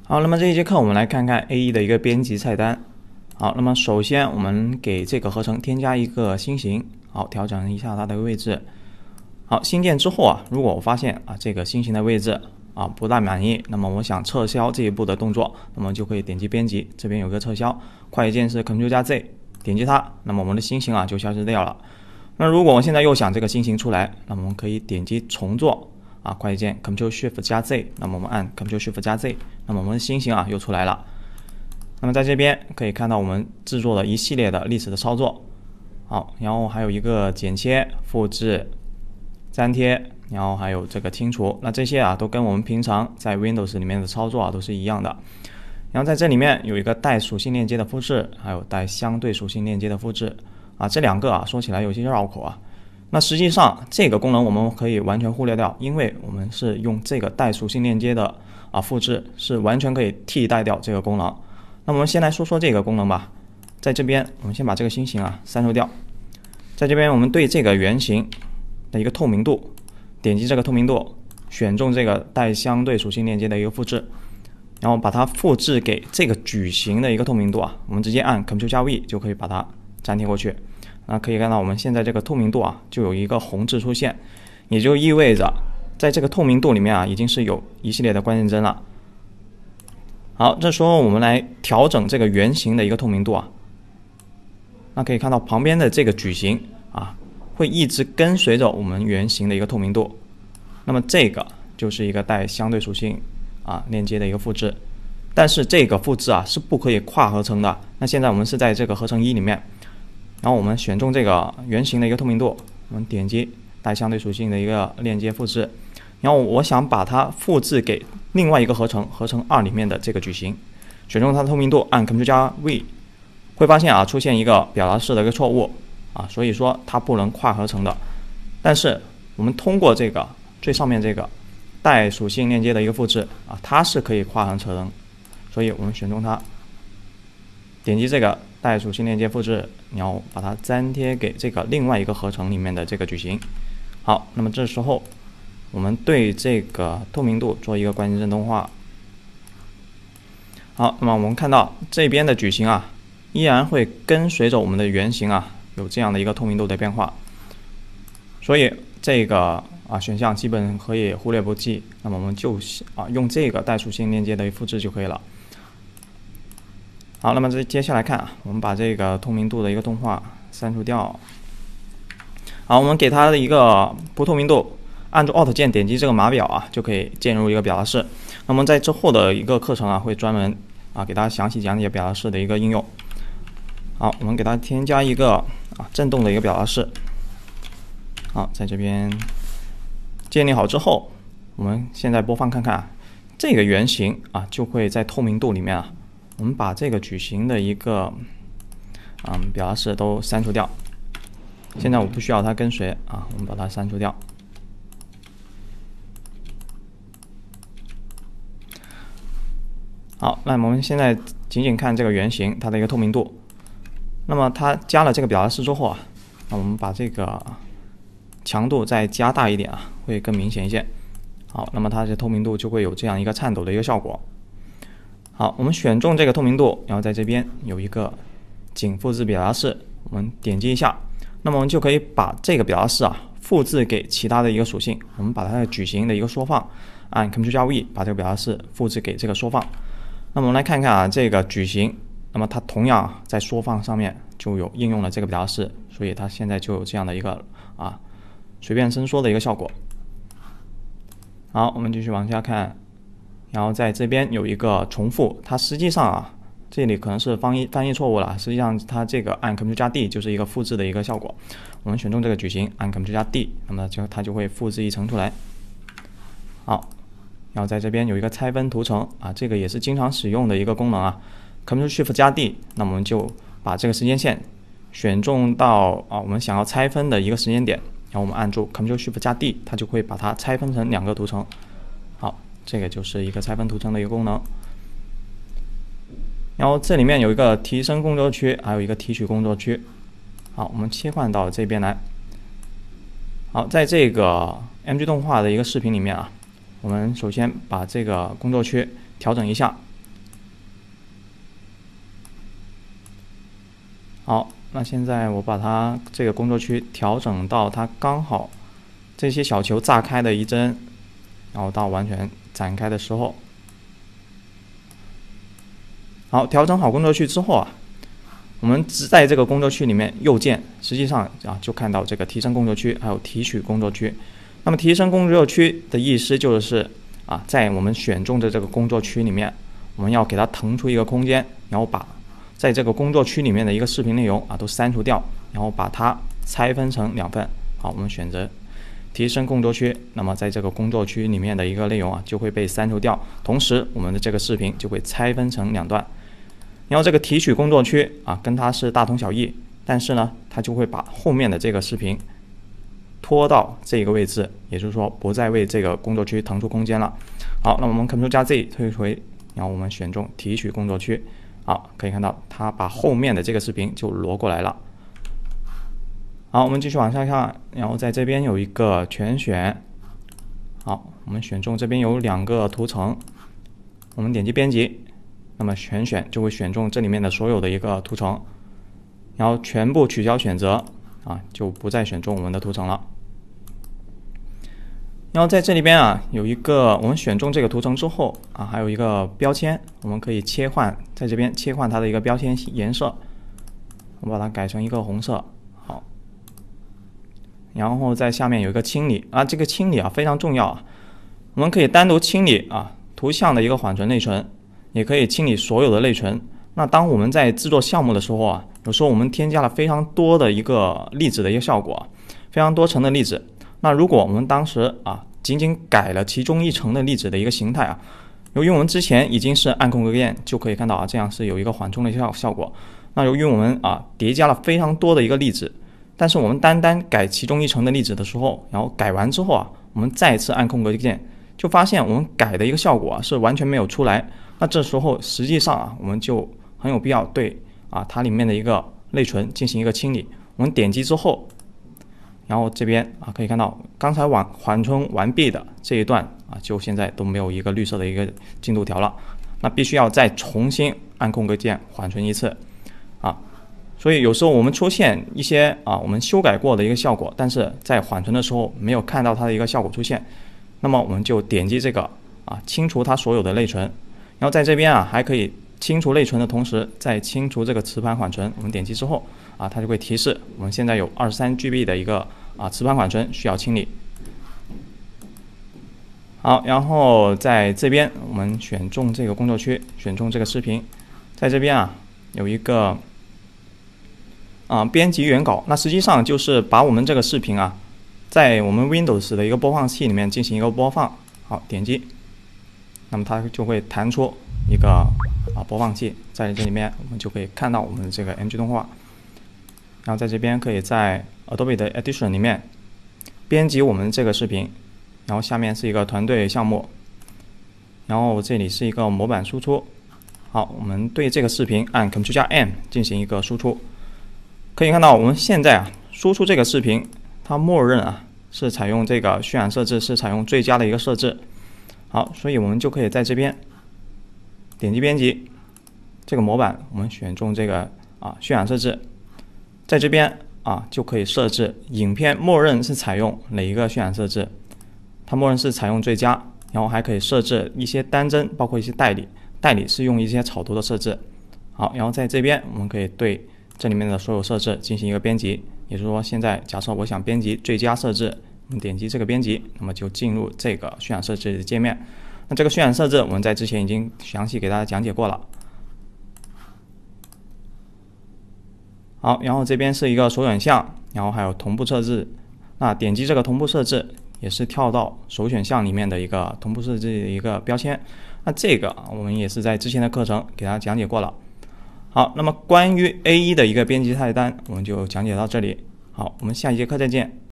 好，那么这一节课我们来看看 AE 的一个编辑菜单。好，那么首先我们给这个合成添加一个新型，好，调整一下它的位置。好，新建之后啊，如果我发现这个新型的位置不太满意，那么我想撤销这一步的动作，那么就可以点击编辑，这边有个撤销，快捷键是 Ctrl+Z， 点击它，那么我们的新型就消失掉了。那如果我现在又想这个新型出来，那么我们可以点击重做。快捷键 Ctrl+Shift+Z， 那么我们按 Ctrl+Shift+Z， 那么我们的新型又出来了。那么在这边可以看到我们制作了一系列的历史的操作。好，然后还有一个剪切、复制、粘贴，然后还有这个清除。那这些都跟我们平常在 Windows 里面的操作都是一样的。然后在这里面有一个带属性链接的复制，还有带相对属性链接的复制。这两个说起来有些绕口那实际上这个功能我们可以完全忽略掉，因为我们是用这个带属性链接的复制是完全可以替代掉这个功能。那我们先来说说这个功能吧。在这边我们先把这个新型删除掉。在这边我们对这个原型的一个透明度，点击这个透明度，选中这个带相对属性链接的一个复制，然后把它复制给这个矩形的一个透明度我们直接按 Ctrl+V 就可以把它粘贴过去。可以看到我们现在这个透明度就有一个红字出现，也就意味着在这个透明度里面已经是有一系列的关键帧了。好，这时候我们来调整这个圆形的一个透明度那可以看到旁边的这个矩形会一直跟随着我们圆形的一个透明度。那么这个就是一个带相对属性链接的一个复制，但是这个复制是不可以跨合成的。那现在我们是在这个合成1里面。然后我们选中这个圆形的一个透明度，我们点击带相对属性的一个链接复制，然后我想把它复制给另外一个合成2里面的这个矩形，选中它的透明度，按 Ctrl+V， 会发现出现一个表达式的一个错误所以说它不能跨合成的。但是我们通过这个最上面这个带属性链接的一个复制它是可以跨合成，所以我们选中它，点击这个带属性链接复制，然后把它粘贴给这个另外一个合成里面的这个矩形。好，那么这时候我们对这个透明度做一个关键帧动画。好，那么我们看到这边的矩形依然会跟随着我们的圆形有这样的一个透明度的变化，所以这个选项基本可以忽略不计。那么我们就用这个带属性链接的复制就可以了。好，那么接下来看我们把这个透明度的一个动画删除掉。好，我们给它的一个不透明度，按住 Alt 键点击这个码表就可以建入一个表达式。那么在之后的一个课程会专门给大家详细讲解表达式的一个应用。好，我们给它添加一个震动的一个表达式。好，在这边建立好之后，我们现在播放看看这个圆形就会在透明度里面我们把这个矩形的一个表达式都删除掉。现在我不需要它跟随我们把它删除掉。好，那我们现在仅仅看这个圆形它的一个透明度。那么它加了这个表达式之后那我们把这个强度再加大一点会更明显一些。好，那么它的透明度就会有这样一个颤抖的一个效果。好，我们选中这个透明度，然后在这边有一个仅复制表达式，我们点击一下，那么我们就可以把这个表达式复制给其他的一个属性。我们把它的矩形的一个缩放，按 Ctrl+V 把这个表达式复制给这个缩放。那么我们来看看这个矩形，那么它同样在缩放上面就有应用了这个表达式，所以它现在就有这样的一个随便伸缩的一个效果。好，我们继续往下看。然后在这边有一个重复，它实际上这里可能是翻译错误了，实际上它这个按 Ctrl+D 就是一个复制的一个效果。我们选中这个矩形，按 Ctrl+D， 那么它就会复制一层出来。好，然后在这边有一个拆分图层这个也是经常使用的一个功能Ctrl+Shift+D， 那么我们就把这个时间线选中到我们想要拆分的一个时间点，然后我们按住 Ctrl+Shift+D， 它就会把它拆分成2个图层。好，这个就是一个拆分图层的一个功能。然后这里面有一个提升工作区，还有一个提取工作区。好，我们切换到这边来。好，在这个 MG 动画的一个视频里面我们首先把这个工作区调整一下， 好，那现在我把它这个工作区调整到它刚好这些小球炸开的一帧，然后到完全展开的时候。好，调整好工作区之后啊，我们只在这个工作区里面右键，实际上啊就看到这个提升工作区，还有提取工作区。那么提升工作区的意思就是啊，在我们选中的这个工作区里面，我们要给它腾出一个空间，然后把在这个工作区里面的一个视频内容啊都删除掉，然后把它拆分成2份。好，我们选择提升工作区，那么在这个工作区里面的一个内容啊就会被删除掉，同时我们的这个视频就会拆分成2段。然后这个提取工作区啊跟它是大同小异，但是呢它就会把后面的这个视频拖到这个位置，也就是说不再为这个工作区腾出空间了。好，那我们 Ctrl 加 Z 退回，然后我们选中提取工作区。好，可以看到它把后面的这个视频就挪过来了。好，我们继续往下看，然后在这边有一个全选。好，我们选中这边有2个图层，我们点击编辑，那么全选就会选中这里面的所有的一个图层，然后全部取消选择啊，就不再选中我们的图层了。然后在这里边啊，有一个我们选中这个图层之后啊，还有一个标签，我们可以切换，在这边切换它的一个标签颜色，我把它改成一个红色。好，然后在下面有一个清理啊，这个清理啊非常重要啊，我们可以单独清理啊图像的一个缓存内存，也可以清理所有的内存。那当我们在制作项目的时候啊，有时候我们添加了非常多的一个粒子的一个效果，非常多层的粒子。那如果我们当时啊仅仅改了其中一层的粒子的一个形态啊，由于我们之前已经是按空格键就可以看到啊，这样是有一个缓冲的效果。那由于我们啊叠加了非常多的一个粒子，但是我们单改其中一层的粒子的时候，然后改完之后啊，我们再次按空格键，就发现我们改的一个效果啊是完全没有出来。那这时候实际上啊，我们就很有必要对啊它里面的一个内存进行一个清理。我们点击之后，然后这边啊可以看到刚才缓冲完毕的这一段啊，就现在都没有一个绿色的一个进度条了。那必须要再重新按空格键缓存一次啊。所以有时候我们出现一些啊我们修改过的一个效果，但是在缓存的时候没有看到它的一个效果出现，那么我们就点击这个啊清除它所有的内存，然后在这边啊还可以清除内存的同时再清除这个磁盘缓存。我们点击之后啊，它就会提示我们现在有23GB 的一个啊磁盘缓存需要清理。好，然后在这边我们选中这个工作区，选中这个视频，在这边啊有一个编辑原稿，那实际上就是把我们这个视频啊在我们 Windows 的一个播放器里面进行一个播放。好，点击，那么它就会弹出一个播放器，在这里面我们就可以看到我们的这个 MG 动画。然后在这边可以在 Adobe 的 Edition 里面编辑我们这个视频，然后下面是一个团队项目，然后这里是一个模板输出。好，我们对这个视频按 Ctrl 加 M 进行一个输出。可以看到我们现在啊输出这个视频，它默认啊是采用这个渲染设置，是采用最佳的一个设置。好，所以我们就可以在这边点击编辑这个模板，我们选中这个渲染设置，在这边就可以设置影片默认是采用哪一个渲染设置，它默认是采用最佳，然后还可以设置一些单帧，包括一些代理是用一些草图的设置。好，然后在这边我们可以对这里面的所有设置进行一个编辑，也就是说现在假设我想编辑最佳设置，我们点击这个编辑，那么就进入这个渲染设置的界面。那这个渲染设置我们在之前已经详细给大家讲解过了。好，然后这边是一个首选项，然后还有同步设置。那点击这个同步设置，也是跳到首选项里面的一个同步设置的一个标签。那这个我们也是在之前的课程给大家讲解过了。好，那么关于 A1 的一个编辑菜单，我们就讲解到这里。好，我们下一节课再见。